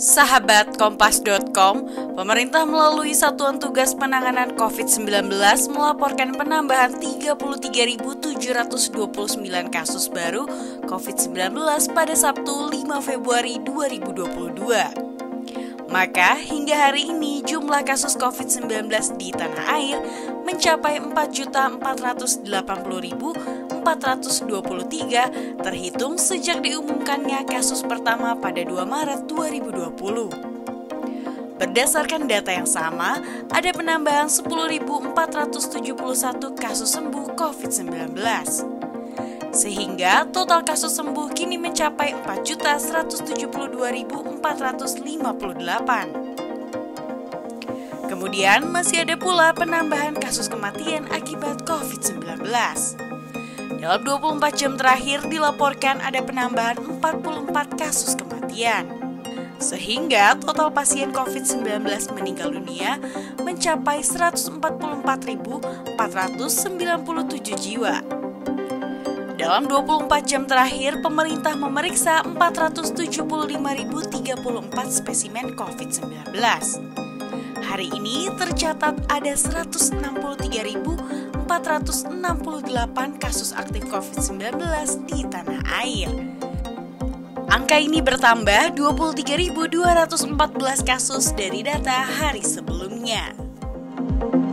Sahabat Kompas.com, pemerintah melalui Satuan Tugas Penanganan COVID-19 melaporkan penambahan 33.729 kasus baru COVID-19 pada Sabtu 5 Februari 2022. Maka hingga hari ini jumlah kasus COVID-19 di tanah air mencapai 4.480.423 terhitung sejak diumumkannya kasus pertama pada 2 Maret 2020. Berdasarkan data yang sama, ada penambahan 10.471 kasus sembuh COVID-19. Sehingga total kasus sembuh kini mencapai 4.172.458. Kemudian masih ada pula penambahan kasus kematian akibat COVID-19. Dalam 24 jam terakhir dilaporkan ada penambahan 44 kasus kematian. Sehingga total pasien COVID-19 meninggal dunia mencapai 144.497 jiwa. Dalam 24 jam terakhir, pemerintah memeriksa 475.034 spesimen COVID-19. Hari ini tercatat ada 163.468 kasus aktif COVID-19 di tanah air. Angka ini bertambah 23.214 kasus dari data hari sebelumnya.